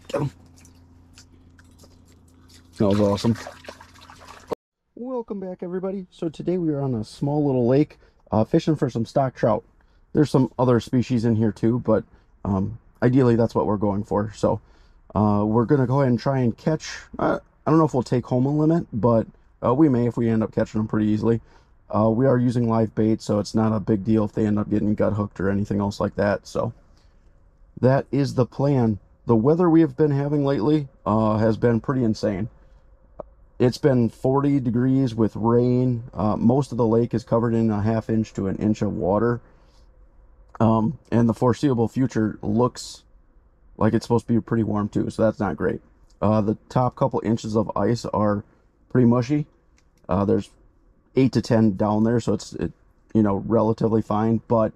Get him. That was awesome. Welcome back, everybody. So today we are on a small little lake fishing for some stock trout. There's some other species in here too, but ideally that's what we're going for. So we're going to go ahead and try and catch, I don't know if we'll take home a limit, but we may if we end up catching them pretty easily. We are using live bait, so it's not a big deal if they end up getting gut hooked or anything else like that. So that is the plan. The weather we have been having lately has been pretty insane. It's been 40 degrees with rain. Most of the lake is covered in a ½ inch to an inch of water. And the foreseeable future looks like it's supposed to be pretty warm too, so that's not great. The top couple inches of ice are pretty mushy. There's 8 to 10 down there, so it's relatively fine, but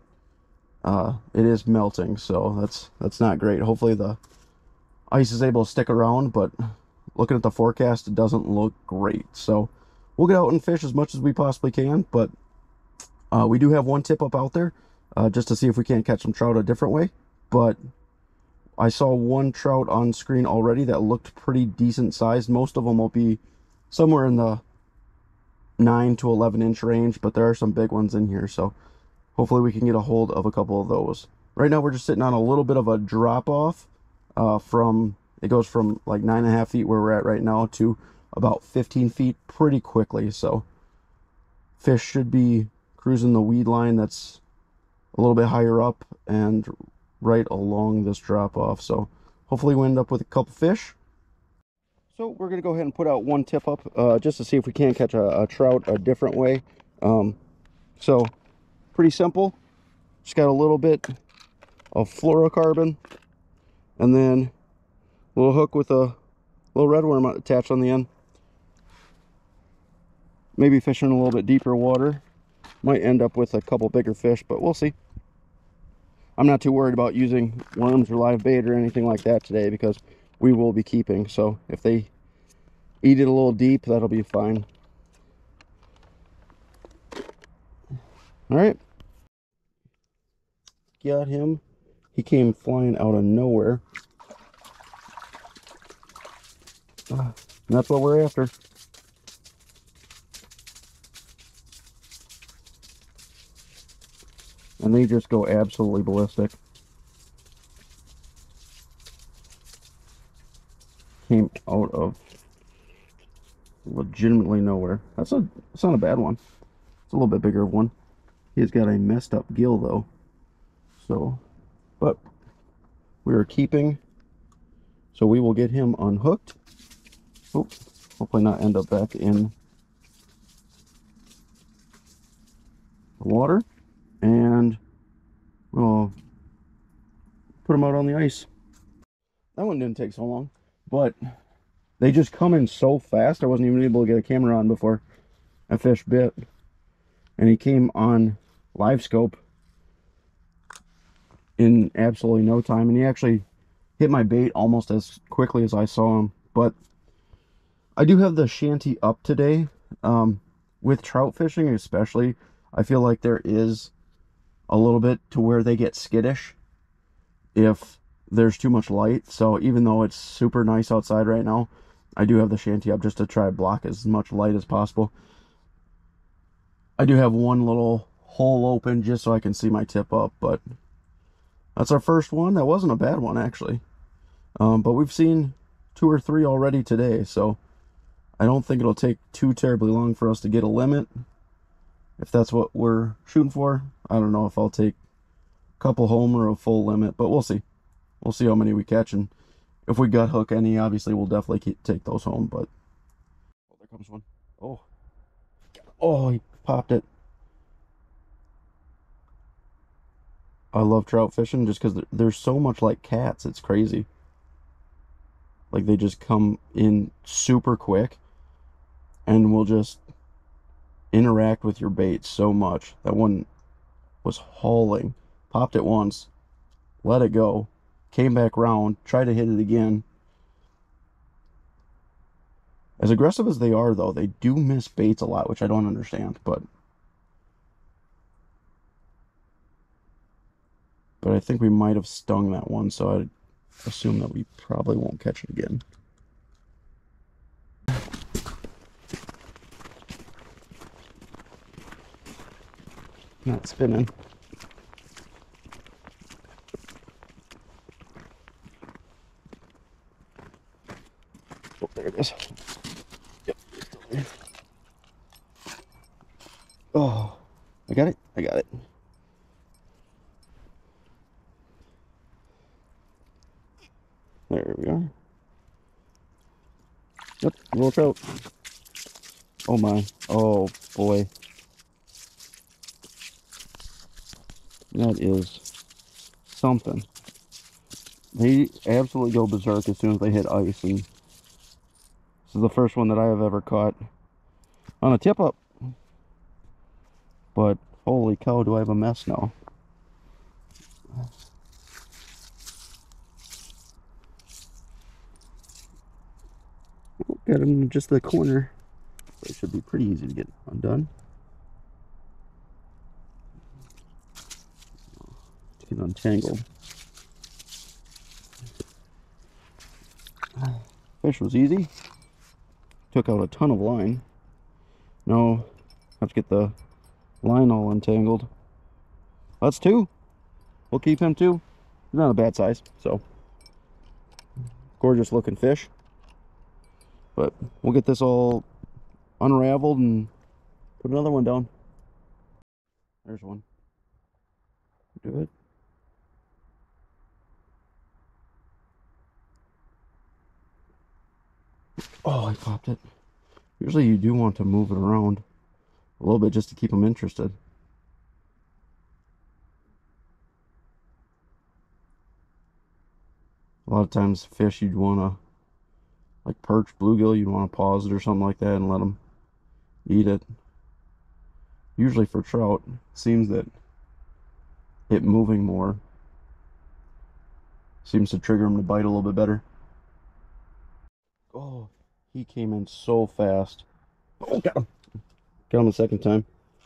it is melting, so that's not great. Hopefully the ice is able to stick around, but looking at the forecast, it doesn't look great. So we'll get out and fish as much as we possibly can, but we do have one tip up out there just to see if we can't catch some trout a different way. But I saw one trout on screen already that looked pretty decent sized. Most of them will be somewhere in the 9 to 11 inch range, but there are some big ones in here, so hopefully we can get a hold of a couple of those. Right now we're just sitting on a little bit of a drop off it goes from like 9.5 feet where we're at right now to about 15 feet pretty quickly. So fish should be cruising the weed line that's a little bit higher up and right along this drop off. So hopefully we end up with a couple fish. So we're going to go ahead and put out one tip up just to see if we can catch a trout a different way. So pretty simple. Just got a little bit of fluorocarbon and then a little hook with a little red worm attached on the end. Maybe fishing a little bit deeper water. Might end up with a couple bigger fish, but we'll see. I'm not too worried about using worms or live bait or anything like that today because we will be keeping. So if they eat it a little deep, that'll be fine. All right. Got him. He came flying out of nowhere. And that's what we're after. And they just go absolutely ballistic. Came out of legitimately nowhere. It's not a bad one. It's a little bit bigger one. He's got a messed up gill though. So, but we are keeping. So we will get him unhooked. Oh, hopefully not end up back in the water. And we'll put him out on the ice. That one didn't take so long, but they just come in so fast. I wasn't even able to get a camera on before a fish bit. And he came on live scope in absolutely no time. And he actually hit my bait almost as quickly as I saw him. But I do have the shanty up today. With trout fishing especially, I feel like there is a little bit to where they get skittish if there's too much light. So even though it's super nice outside right now, I do have the shanty up just to try to block as much light as possible. I do have one little hole open just so I can see my tip up, but that's our first one. That wasn't a bad one actually. But we've seen 2 or 3 already today, so I don't think it'll take too terribly long for us to get a limit. If that's what we're shooting for, I don't know if I'll take a couple home or a full limit, but we'll see. We'll see how many we catch, and if we gut hook any, obviously we'll definitely take those home. But oh, there comes one. Oh, he popped it. I love trout fishing just because they're so much like cats. It's crazy. Like they just come in super quick and will just interact with your bait so much. That one was hauling. Popped it once, let it go, came back round, tried to hit it again. As aggressive as they are, though, they do miss baits a lot, which I don't understand, but I think we might have stung that one, so assume that we probably won't catch it again. Not spinning. Oh, there it is. Yep. Oh, I got it. I got it. There we are. Yep, little trout. Oh my. Oh boy. That is something. They absolutely go berserk as soon as they hit ice, and this is the first one that I have ever caught on a tip up. But holy cow, do I have a mess now. Got him in just the corner. It should be pretty easy to get undone. To get untangled. Fish was easy. Took out a ton of line. Now have to get the line all untangled. That's two. We'll keep him too. He's not a bad size, so gorgeous looking fish. But we'll get this all unraveled and put another one down. There's one. Do it. Oh, I popped it. Usually you do want to move it around a little bit just to keep them interested. A lot of times fish you'd want to, like perch, bluegill, you'd want to pause it or something like that and let them eat it. Usually for trout, it seems that it moving more seems to trigger them to bite a little bit better. Oh, he came in so fast. Oh, got him. Got him the second time.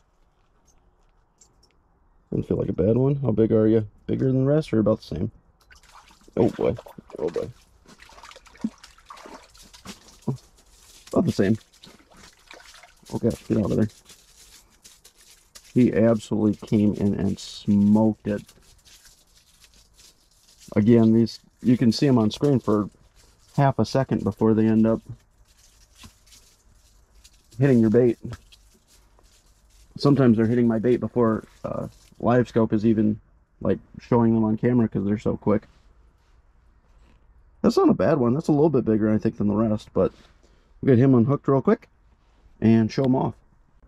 Doesn't feel like a bad one. How big are you? Bigger than the rest or about the same? Oh boy. Oh boy. Oh, about the same. Oh gosh, get out of there. He absolutely came in and smoked it. Again, these, you can see them on screen for half a second before they end up hitting your bait. Sometimes they're hitting my bait before live scope is even like showing them on camera because they're so quick. That's not a bad one. That's a little bit bigger, I think, than the rest, but we'll get him unhooked real quick and show him off.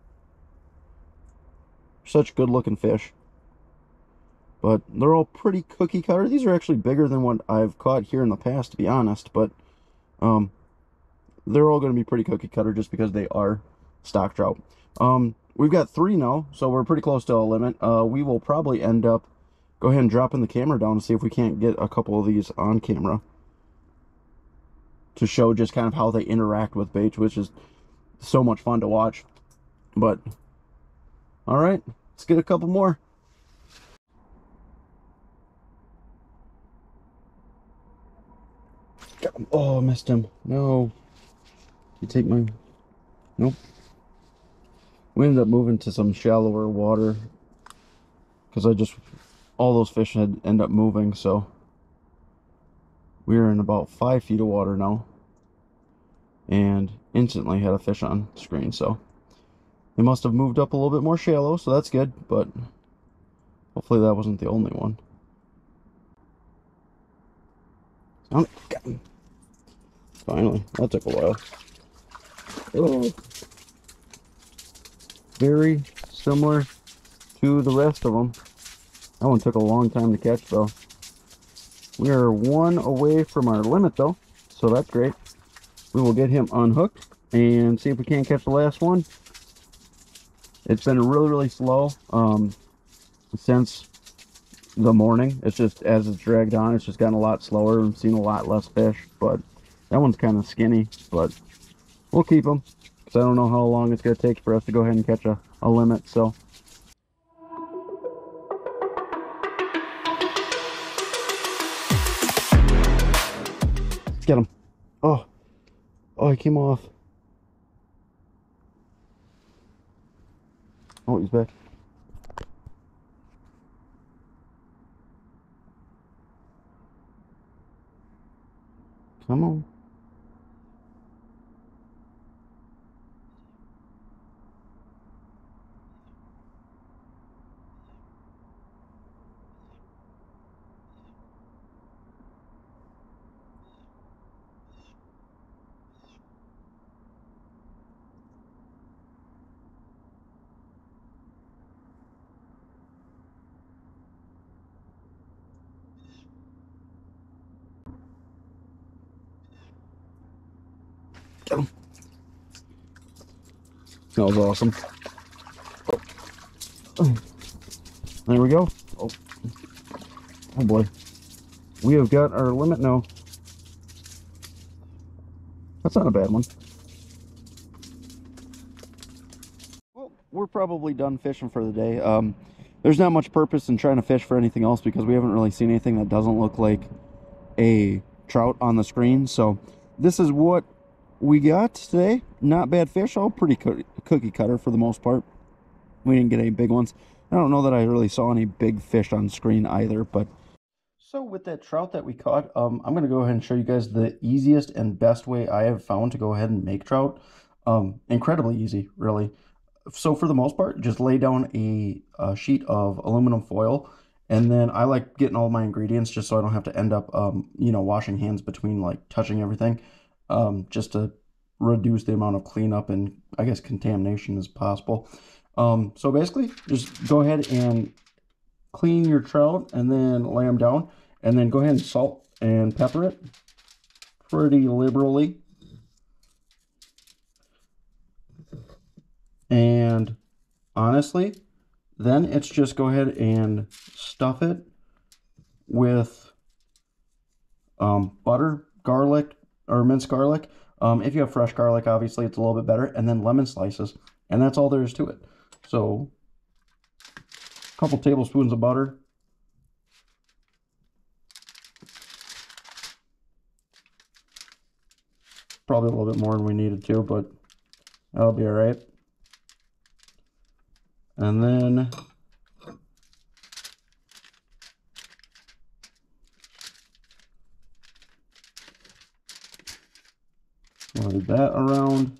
Such good looking fish, but they're all pretty cookie cutter. These are actually bigger than what I've caught here in the past, to be honest, but they're all going to be pretty cookie cutter just because they are stock trout. We've got 3 now, so we're pretty close to a limit. We will probably end up go ahead and dropping the camera down and see if we can't get a couple of these on camera to show just kind of how they interact with baits, which is so much fun to watch. But all right, let's get a couple more. Oh, I missed him. No. You take my... Nope. We ended up moving to some shallower water because all those fish had end up moving, so we're in about 5 feet of water now and instantly had a fish on screen, so they must have moved up a little bit more shallow, so that's good, but hopefully that wasn't the only one. Oh, finally, that took a while. Oh. Very similar to the rest of them. That one took a long time to catch, though. We are 1 away from our limit, though, so that's great. We will get him unhooked and see if we can't catch the last one. It's been really, really slow since the morning. It's just, as it's dragged on, it's just gotten a lot slower and seen a lot less fish, but that one's kind of skinny, but we'll keep him because I don't know how long it's going to take for us to go ahead and catch a limit, so. Get him. Oh, oh, he came off. Oh, he's back. Come on. Get him. That was awesome. Oh. There we go. Oh. Oh boy. We have got our limit now. That's not a bad one. Well, we're probably done fishing for the day. There's not much purpose in trying to fish for anything else because we haven't really seen anything that doesn't look like a trout on the screen. So this is what we got today. Not bad fish, all pretty cookie cutter for the most part. We didn't get any big ones. I don't know that I really saw any big fish on screen either, but so with that trout that we caught, I'm going to go ahead and show you guys the easiest and best way I have found to go ahead and make trout. Incredibly easy, really. So for the most part, just lay down a sheet of aluminum foil, and then I like getting all my ingredients just so I don't have to end up, you know, washing hands between like touching everything, just to reduce the amount of cleanup and I guess contamination as possible. So basically, just go ahead and clean your trout and then lay them down, and then go ahead and salt and pepper it pretty liberally. And honestly, then it's just go ahead and stuff it with butter, garlic, or minced garlic. If you have fresh garlic, obviously it's a little bit better, and then lemon slices, and that's all there is to it. So a couple tablespoons of butter, probably a little bit more than we needed to, but that'll be all right. And then slide that around.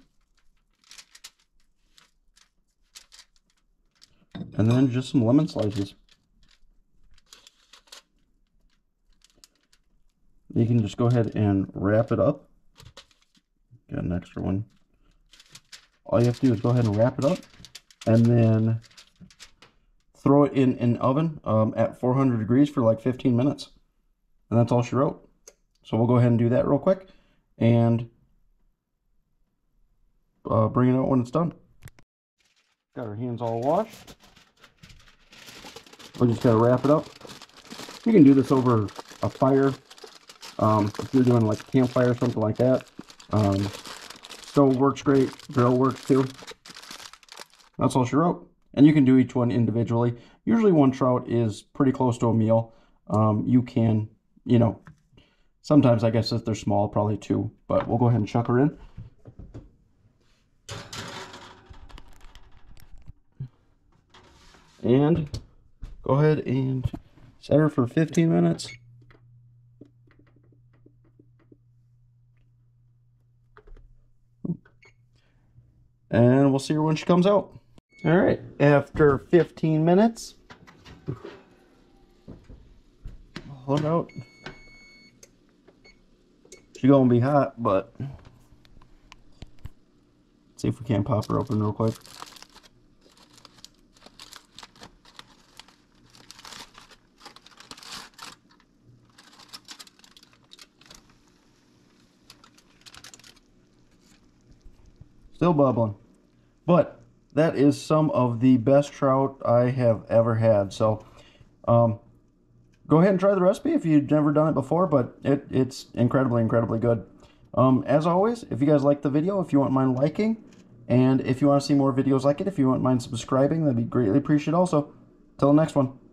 And then just some lemon slices. You can just go ahead and wrap it up. Got an extra one. All you have to do is go ahead and wrap it up, and then throw it in an oven at 400 degrees for like 15 minutes. And that's all she wrote. So we'll go ahead and do that real quick and bring it out when it's done. Got our hands all washed. We're just going to wrap it up. You can do this over a fire. If you're doing like a campfire or something like that. Stove works great. Grill works too. That's all she wrote. And you can do each one individually. Usually one trout is pretty close to a meal. You can, you know, sometimes I guess if they're small, probably two. But we'll go ahead and chuck her in. And go ahead and set her for 15 minutes. And we'll see her when she comes out. All right, after 15 minutes, hold it out. She's gonna be hot, but let's see if we can pop her open real quick. Still bubbling. But that is some of the best trout I have ever had. So go ahead and try the recipe if you've never done it before, but it's incredibly good. As always, if you guys like the video, if you wouldn't mind liking, and if you want to see more videos like it, if you wouldn't mind subscribing, that'd be greatly appreciated also. Till the next one.